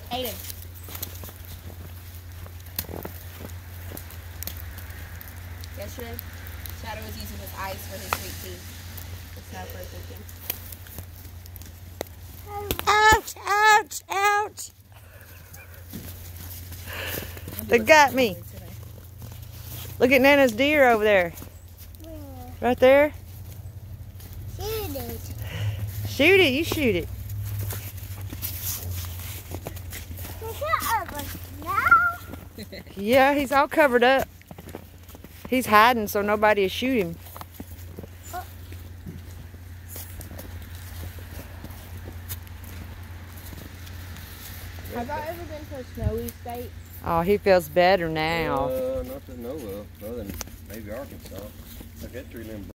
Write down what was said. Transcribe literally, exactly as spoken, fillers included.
Aiden. Yesterday, Shadow was using his eyes for his sweet tea. It's not for thinking. Ouch, ouch, ouch. They got me. Look at Nana's deer over there. Where? Right there. Shoot it. Shoot it, you shoot it. Yeah, he's all covered up. He's hiding so nobody will shoot him. Oh. Have I ever been to a snowy state? Oh, he feels better now. Uh, not to know of, other than maybe Arkansas. Like that tree limb